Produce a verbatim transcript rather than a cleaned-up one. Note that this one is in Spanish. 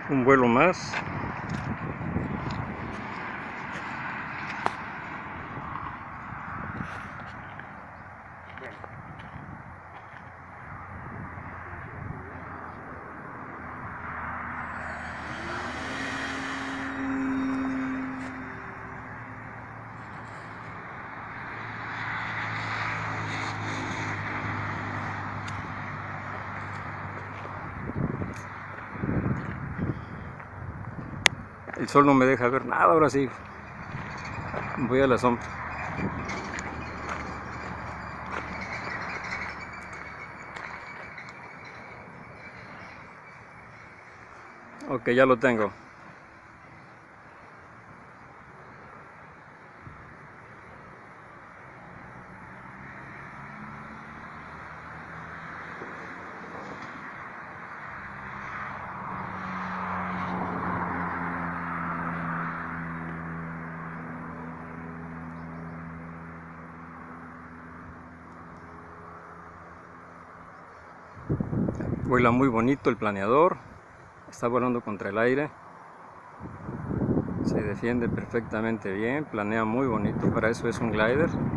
Un vuelo más. El sol no me deja ver nada, ahora sí. Voy a la sombra. Ok, ya lo tengo. Vuela muy bonito el planeador. Está volando contra el aire. Se defiende perfectamente bien. Planea muy bonito. Para eso es un glider.